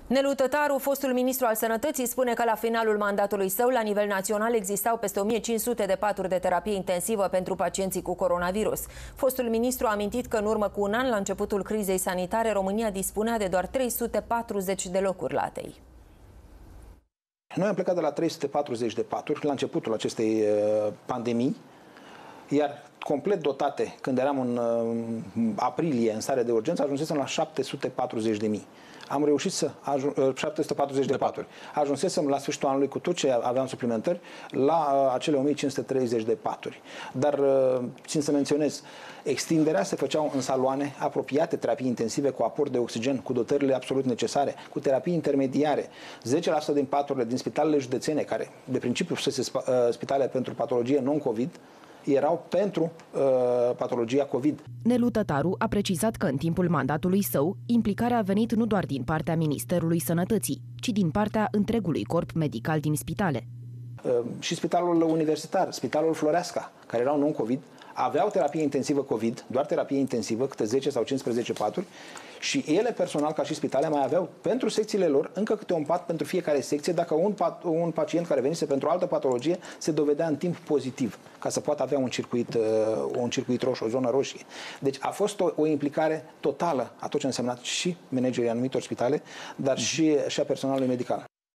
Nelu Tătaru, fostul ministru al Sănătății, spune că la finalul mandatului său, la nivel național, existau peste 1500 de paturi de terapie intensivă pentru pacienții cu coronavirus. Fostul ministru a amintit că în urmă cu un an, la începutul crizei sanitare, România dispunea de doar 340 de locuri la ATI. Noi am plecat de la 340 de paturi la începutul acestei pandemii, iar complet dotate, când eram în aprilie în stare de urgență, ajunsesem la 740.000. Am reușit să 740 de paturi. Ajunsesem la sfârșitul anului, cu tot ce aveam suplimentări, la acele 1530 de paturi. Dar, țin să menționez, extinderea se făceau în saloane apropiate, terapii intensive cu aport de oxigen, cu dotările absolut necesare, cu terapii intermediare. 10% din paturile din spitalele județene, care de principiu fusese spitale pentru patologie non-COVID, erau pentru patologia COVID. Nelu Tătaru a precizat că în timpul mandatului său, implicarea a venit nu doar din partea Ministerului Sănătății, ci din partea întregului corp medical din spitale. Și Spitalul Universitar, Spitalul Floreasca, care erau non-COVID, aveau terapie intensivă COVID, doar terapie intensivă, câte 10 sau 15 paturi, și ele personal, ca și spitale, mai aveau pentru secțiile lor încă câte un pat pentru fiecare secție, dacă un pacient care venise pentru o altă patologie se dovedea în timp pozitiv, ca să poată avea un circuit roșu, o zonă roșie. Deci a fost o implicare totală a tot ce a însemnat și managerii anumitor spitale, dar și a personalului medical.